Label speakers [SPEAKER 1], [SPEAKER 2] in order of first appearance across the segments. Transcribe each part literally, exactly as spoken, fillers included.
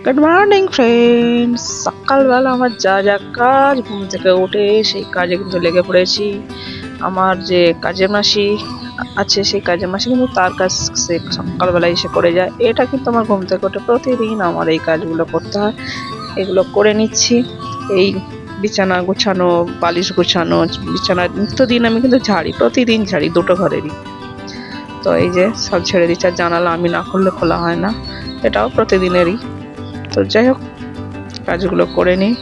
[SPEAKER 1] Good morning friends, সকালবেলা আমার যা যা কাজ, ঘুম থেকে উঠে সেই কাজে কিন্তু লেগে পড়েছি। আমার যে কাজের মাসি আছে সেই কাজের মাসি কিন্তু তার কাজ সে সকালবেলা এসে করে যায়। এটা কিন্তু আমার ঘুম থেকে উঠে প্রতিদিন আমার এই কাজগুলো করতে হয়। এগুলো করে নিচ্ছি। এই বিছানা গুছানো, বালিশ গুছানো, বিছানা নিত্যদিন আমি কিন্তু ঝাড়ি, প্রতিদিন ঝাড়ি দুটো ঘরেরই। তো এই যে সব ছেড়ে দিচ্ছে, আর জানালা আমি না করলে খোলা হয় না, এটাও প্রতিদিনেরই। তো যাই হোক, কাজগুলো করে নিই।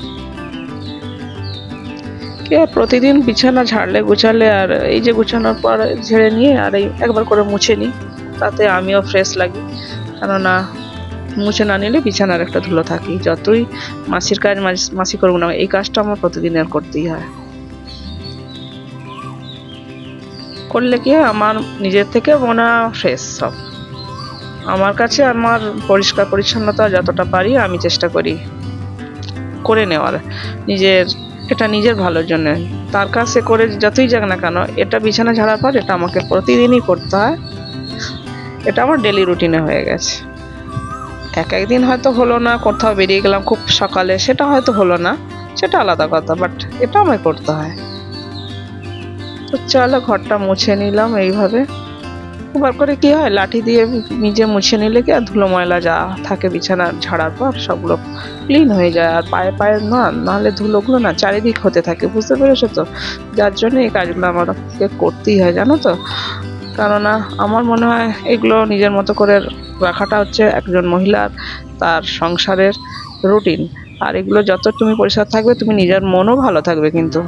[SPEAKER 1] কি আর প্রতিদিন বিছানা ঝাড়লে গুছালে, আর এই যে গুছানোর পর ঝেড়ে নিয়ে আর এই একবার করে মুছে নিই, তাতে আমিও ফ্রেশ লাগি। কেননা মুছে না নিলে বিছানার একটা ধুলো থাকি। যতই মাসির কাজ মাসি করবো না, এই কাজটা আমার প্রতিদিনের করতেই হয়। করলে কি আমার নিজের থেকে মনে ফ্রেশ সব। আমার কাছে আমার পরিষ্কার পরিচ্ছন্নতা যতটা পারি আমি চেষ্টা করি করে নেওয়ার, নিজের এটা নিজের ভালোর জন্য। তার কাছে করে যতই যাক না কেন, এটা বিছানা ঝাড়ার পর এটা আমাকে প্রতিদিনই করতে হয়। এটা আমার ডেলি রুটিনে হয়ে গেছে। এক একদিন হয়তো হলো না, কোথাও বেরিয়ে গেলাম খুব সকালে, সেটা হয়তো হলো না, সেটা আলাদা কথা, বাট এটা আমায় করতে হয়। তো চলো ঘরটা মুছে নিলাম এইভাবে। একবার করে কি হয়, লাঠি দিয়ে নিজে মুছে নিলে কি আর ধুলো ময়লা যা থাকে বিছানা ঝাড়ার পর সবগুলো ক্লিন হয়ে যায়। আর পায়ে পায়ে না নাহলে ধুলোগুলো না চারিদিক হতে থাকে, বুঝতে পেরেছো তো? যার জন্য এই কাজগুলো আমাকে করতেই হয়, জানো তো। কেননা আমার মনে হয় এগুলো নিজের মতো করে রাখাটা হচ্ছে একজন মহিলার তার সংসারের রুটিন। আর এগুলো যত তুমি পরিষ্কার থাকবে, তুমি নিজের মনও ভালো থাকবে কিন্তু।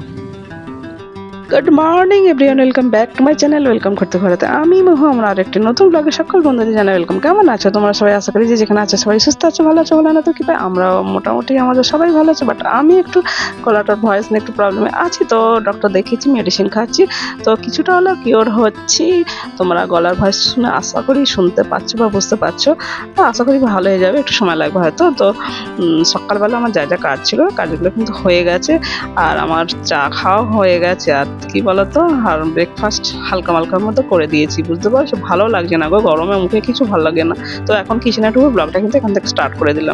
[SPEAKER 1] Good morning everyone, welcome back to my channel. Welcome করতে পারতে আমি মহু আমার আরেকটি নতুন ব্লগে সকল বন্ধুদের জানাই ওয়েলকাম। কেমন আছো তোমরা সবাই? আশা করি যে যেখানে আছো সবাই সুস্থ আছো, ভালো আছো, ভালো না তো কি পাই, আমরা মোটামুটি আমাদের সবাই ভালো আছে। বাট আমি একটু গলাটার ভয়েস নিয়ে একটু প্রবলেমে আছি, তো ডক্টর দেখিয়েছি, মেডিসিন খাচ্ছি, তো কিছুটা হলেও কিওর হচ্ছি। তোমরা গলার ভয়েস শুনে আশা করি শুনতে পাচ্ছ বা বুঝতে পারছো, তো আশা করি ভালো হয়ে যাবে, একটু সময় লাগবে হয়তো। তো সকালবেলা আমার যা যা কাজ ছিল কাজগুলো কিন্তু হয়ে গেছে, আর আমার চা খাওয়া হয়ে গেছে। আর কি বলতো, আর ব্রেকফাস্ট হালকা মালকার মতো করে দিয়েছি, বুঝতে পারছো? ভালো লাগছে না গো, গরমে মুখে কিছু ভালো লাগে না। তো এখন কিচেনে টুকু ব্লগটা কিন্তু এখান থেকে স্টার্ট করে দিলাম।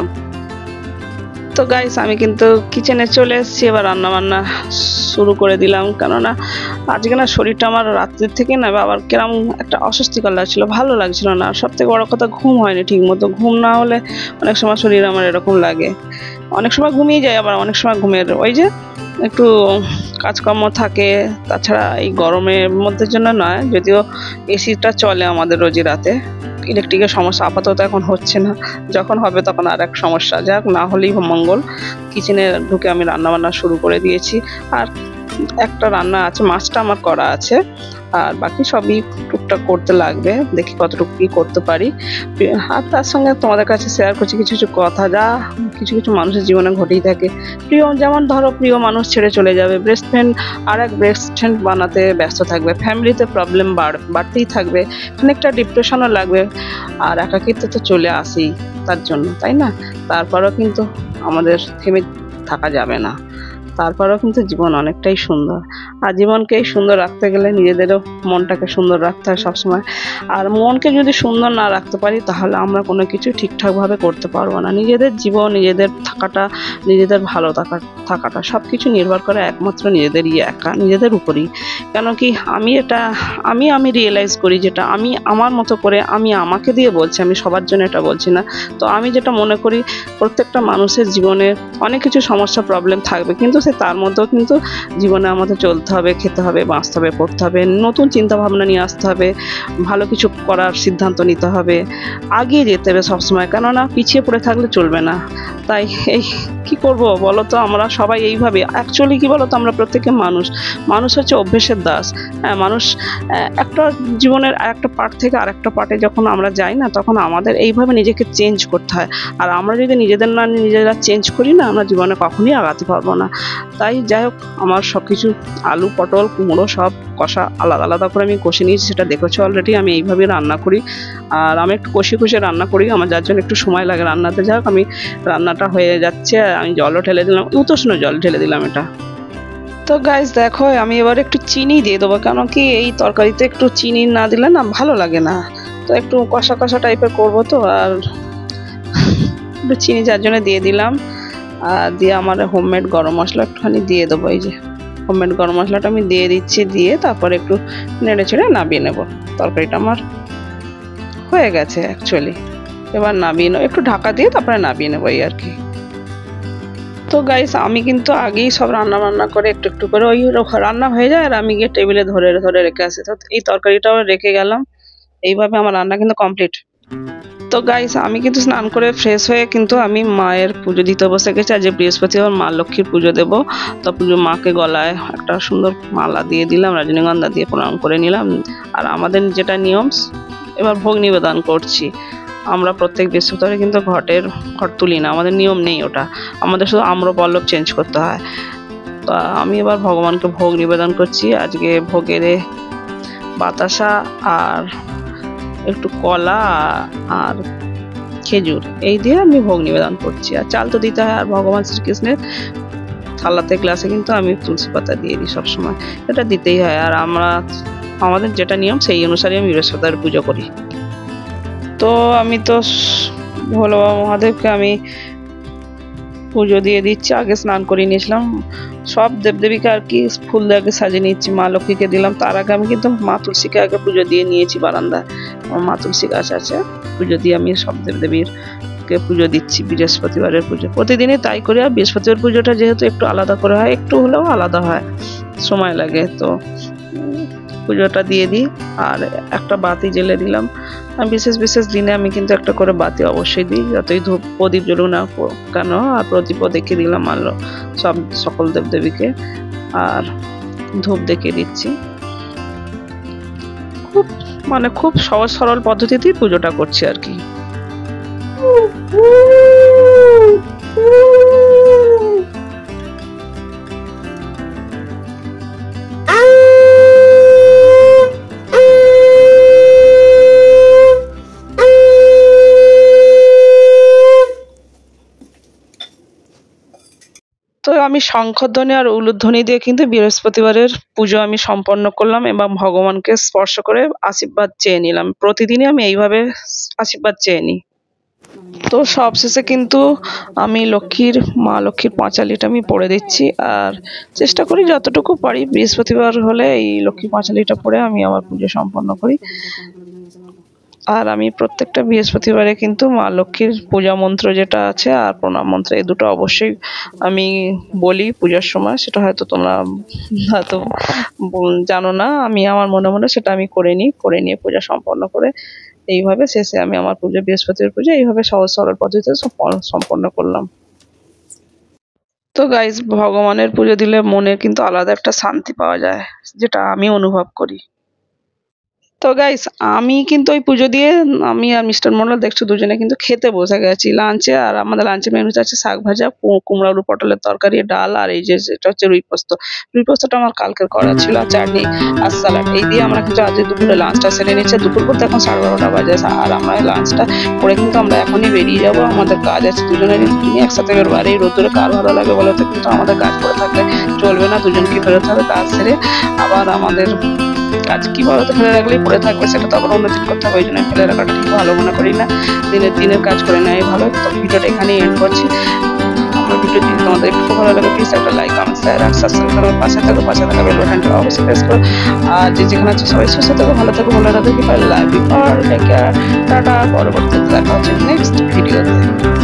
[SPEAKER 1] তো গাইস, আমি কিন্তু কিচেনে চলে এসেছি, এবার রান্না বান্না শুরু করে দিলাম। কেননা আজকে না শরীরটা আমার রাত্রির থেকে না আবার কেরম একটা অস্বস্তিকর লাগছিল, ভালো লাগছিল না। সব থেকে বড় কথা, ঘুম হয়নি ঠিক মতো। ঘুম না হলে অনেক সময় শরীর আমার এরকম লাগে, অনেক সময় ঘুমিয়ে যায়, আবার অনেক সময় ঘুমের ওই যে একটু কাজকর্ম থাকে। তাছাড়া এই গরমের মধ্যে জন্য নয়, যদিও এসিটা চলে আমাদের রোজই রাতে। ইলেকট্রিকের সমস্যা আপাতত এখন হচ্ছে না, যখন হবে তখন আর এক সমস্যা, যাক না হলেই মঙ্গল। কিচেনে ঢুকে আমি রান্না বান্না শুরু করে দিয়েছি। আর একটা রান্না আছে, মাছটা আমার করা আছে, আর বাকি সবই টুকটাক করতে লাগবে, দেখি কতটুকু কি করতে পারি। আর তার সঙ্গে তোমাদের কাছে শেয়ার করছি কিছু কিছু কথা, যা কিছু কিছু মানুষের জীবনে ঘটেই থাকে। প্রিয়, যেমন ধরো প্রিয় মানুষ ছেড়ে চলে যাবে, বেস্ট ফ্রেন্ড আর এক বেস্ট ফ্রেন্ড বানাতে ব্যস্ত থাকবে, ফ্যামিলিতে প্রবলেম বাড়তেই থাকবে, খানিকটা ডিপ্রেশনও লাগবে, আর একাকিত্ব তো চলে আসেই তার জন্য, তাই না? তারপরেও কিন্তু আমাদের থেমে থাকা যাবে না। তারপরেও কিন্তু জীবন অনেকটাই সুন্দর, আর জীবনকে সুন্দর রাখতে গেলে নিজেদেরও মনটাকে সুন্দর রাখতে হয় সবসময়। আর মনকে যদি সুন্দর না রাখতে পারি, তাহলে আমরা কোনো কিছু ঠিকঠাকভাবে করতে পারবো না। নিজেদের জীবন, নিজেদের থাকাটা, নিজেদের ভালো থাকা থাকাটা সব কিছু নির্ভর করে একমাত্র নিজেদেরই, একা নিজেদের উপরেই। কেন কি, আমি এটা আমি আমি রিয়েলাইজ করি, যেটা আমি আমার মতো করে, আমি আমাকে দিয়ে বলছি, আমি সবার জন্য এটা বলছি না। তো আমি যেটা মনে করি, প্রত্যেকটা মানুষের জীবনে অনেক কিছু সমস্যা প্রবলেম থাকবে, কিন্তু সে তার মধ্যেও কিন্তু জীবনে আমাদের চলতে হবে, খেতে হবে, বাঁচতে হবে, পড়তে হবে, নতুন চিন্তা ভাবনা নিয়ে আসতে হবে, ভালো কিছু করার সিদ্ধান্ত নিতে হবে, আগিয়ে যেতে হবে সবসময়। কেননা পিছিয়ে পড়ে থাকলে চলবে না। তাই এই কি করব বলো তো, আমরা সবাই এইভাবে, অ্যাকচুয়ালি কি বলো তো, আমরা প্রত্যেকে মানুষ মানুষ হচ্ছে অভ্যেসের দাস। হ্যাঁ, মানুষ একটা জীবনের একটা পার্ট থেকে আর একটা পার্টে যখন আমরা যাই না, তখন আমাদের এইভাবে নিজেকে চেঞ্জ করতে হয়। আর আমরা যদি নিজেদের না নিজেরা চেঞ্জ করি না, আমরা জীবনে কখনই আগাতে পারবো না। তাই যাই হোক, আমার সব কিছু আলু, পটল, কুমড়ো সব কষা আলাদা আলাদা করে আমি কষে নিয়েছি, সেটা দেখেছো অলরেডি। আমি এইভাবে রান্না করি, আর আমি একটু কষে কষে রান্না করি, আমার যার জন্য একটু সময় লাগে রান্নাতে। যাই হোক, আমি রান্নাটা হয়ে যাচ্ছে, আমি জলও ঢেলে দিলাম, উতোষ্ণ জল ঢেলে দিলাম এটা। তো গাইস দেখো, আমি এবার একটু চিনি দিয়ে দেবো, কেন কি এই তরকারিতে একটু চিনি না দিলে না ভালো লাগে না। তো একটু কষা কষা টাইপের করবো তো, আর একটু চিনি যার জন্য দিয়ে দিলাম, আর দিয়ে আমার হোমমেড গরম মশলা একটুখানি দিয়ে দেবো। এই যে হোমমেড গরম মশলাটা আমি দিয়ে দিচ্ছি, দিয়ে তারপরে একটু নেড়ে চেড়ে নামিয়ে নেব। তরকারিটা আমার হয়ে গেছে অ্যাকচুয়ালি, এবার নামিয়ে নেব, একটু ঢাকা দিয়ে তারপরে নামিয়ে নেবো এই আর কি। তো গাইস আমি কিন্তু আগেই সব রান্না বান্না করে একটু একটু করে ওই রান্না হয়ে যায় আর আমি গিয়ে টেবিলে ধরে ধরে রেখে আসি। তো এই তরকারিটাও রেখে গেলাম, এইভাবে আমার রান্না কিন্তু কমপ্লিট। তো গাইস আমি কিন্তু স্নান করে ফ্রেশ হয়ে কিন্তু আমি মায়ের পুজো দিতে বসে গেছি। আজ বৃহস্পতিবার মা লক্ষ্মীর পুজো দেবো, তো পুজো মাকে গলায় একটা সুন্দর মালা দিয়ে দিলাম, রজনীগন্ধা দিয়ে প্রণাম করে নিলাম। আর আমাদের যেটা নিয়ম, এবার ভোগ নিবেদন করছি। আমরা প্রত্যেক বৃহস্পতিবারে কিন্তু ঘটের ঘট তুলি না, আমাদের নিয়ম নেই ওটা, আমাদের শুধু আম্রপল্লব চেঞ্জ করতে হয়। তো আমি এবার ভগবানকে ভোগ নিবেদন করছি। আজকে ভোগের বাতাসা আর একটু কলা আর খেজুর এই দিয়ে আমি ভোগ নিবেদন করছি। আর চাল তো দিতে হয়, আর ভগবান শ্রীকৃষ্ণের থালাতে গ্লাসে কিন্তু আমি তুলসী পাতা দিয়ে দিই সবসময়, এটা দিতেই হয়। আর আমরা আমাদের যেটা নিয়ম সেই অনুসারে আমি বৃহস্পতিবার পুজো করি। তো আমি তো ভোলে বাবা মহাদেবকে আমি পুজো দিয়ে দিচ্ছি, আগে স্নান করে নিয়েছিলাম। সব দেবদেবীকে আর কি ফুল দিয়ে আগে সাজিয়ে নিচ্ছি, মা লক্ষ্মীকে দিলাম, তার আগে আমি কিন্তু মা তুলসীকে আগে পুজো দিয়ে নিয়েছি বারান্দায়। আমার মা তুলসী গাছ আছে, পুজো দিয়ে আমি সব দেবদেবীরকে পুজো দিচ্ছি। বৃহস্পতিবারের পুজো প্রতিদিনই তাই করি, আর বৃহস্পতিবার পুজোটা যেহেতু একটু আলাদা করে হয়, একটু হলেও আলাদা হয়, সময় লাগে, তো পুজোটা দিয়ে দিই। আর একটা বাতি জ্বেলে দিলাম, আর বিশেষ বিশেষ দিনে আমি কিন্তু একটা করে বাতি অবশ্যই দিই, যতই ধূপ প্রদীপ জ্বলুক না কেন। আর প্রদীপও দেখে দিলাম আলো সব সকল দেবদেবীকে, আর ধূপ দেখে দিচ্ছি। খুব মানে খুব সহজ সরল পদ্ধতিতেই পুজোটা করছি আর কি। তো আমি শঙ্খধ্বনি আর উলুধ্বনি দিয়ে কিন্তু বৃহস্পতিবারের পুজো আমি সম্পন্ন করলাম এবং ভগবানকে স্পর্শ করে আশীর্বাদ চেয়ে নিলাম। প্রতিদিনই আমি এইভাবে আশীর্বাদ চেয়ে নিই। তো সবশেষে কিন্তু আমি লক্ষ্মীর মা লক্ষ্মীর পাঁচালিটা আমি পড়ে দিচ্ছি, আর চেষ্টা করি যতটুকু পারি বৃহস্পতিবার হলে এই লক্ষ্মী পাঁচালিটা পড়ে আমি আমার পুজো সম্পন্ন করি। আর আমি প্রত্যেকটা বৃহস্পতিবারে কিন্তু মা লক্ষ্মীর পূজা মন্ত্র যেটা আছে আর প্রণাম মন্ত্র এই দুটো অবশ্যই আমি বলি পূজার সময়, সেটা হয়তো তোমরা হয়তো জানো না, আমি আমার মনে মনে সেটা আমি করে নিই, করে নিয়ে পূজা সম্পন্ন করে এইভাবে শেষে আমি আমার পুজো বৃহস্পতিবার পুজো এইভাবে সহজ সরল পদ্ধতিতে সম্পন্ন করলাম। তো গাইস ভগবানের পুজো দিলে মনে কিন্তু আলাদা একটা শান্তি পাওয়া যায়, যেটা আমি অনুভব করি। তো গাইস আমি কিন্তু ওই পুজো দিয়ে আমি আর মিস্টার মন্ডল দেখছো দুজনে কিন্তু খেতে বসে গেছি লাঞ্চে। আর আমাদের লাঞ্চের মেনুতে আছে শাক ভাজা, কুমড়া আলু পটলের তরকারি, ডাল, আর এই যে এটা হচ্ছে রুই পোস্ত। রুই পোস্তটা আমার কালকের করা ছিল, আর চাটনি আর স্যালাড। এই দিয়ে আমরা কিন্তু আজকে দুপুরে লাঞ্চটা সেরে নিচ্ছে। দুপুর করতে এখন সাড়ে বারোটা বাজে, আর আমরা লাঞ্চটা করে কিন্তু আমরা এখনই বেরিয়ে যাবো, আমাদের কাজ আছে দুজনেরই। দুজনই একসাথে বেরোবো, আর এই রোদ্দুরে কার ভালো লাগে বলো তো, কিন্তু আমাদের কাজ করে থাকলে চলবে না, দুজনকে বেরোতে হবে কাজ সেরে। আবার আমাদের কাজ কি বলতো ফেলে রাখলেই পড়ে থাকবে, সেটা তো আবার অন্যদিন করতে হবে, ওই জন্য ফেলে রাখাটা ঠিক ভালো মনে করি না, দিনের দিনের কাজ করে নেয় ভালো। তো ভিডিওটা এখানেই এন্ড করছি। আমার ভিডিও যদি তোমাদের একটু ভালো লাগে প্লিজ একটা লাইক কমেন্ট শেয়ার আর সাবস্ক্রাইব করো, পাশে থাকো, পাশে থাকা বেল বাটনটা অবশ্যই প্রেস করো। আর যে যেখানে আছে সবাই সুস্থ থাকো, ভালো থাকো, ভালো থাকো, love you all, take care, tata. পরবর্তীতে দেখা হচ্ছে নেক্সট ভিডিওতে।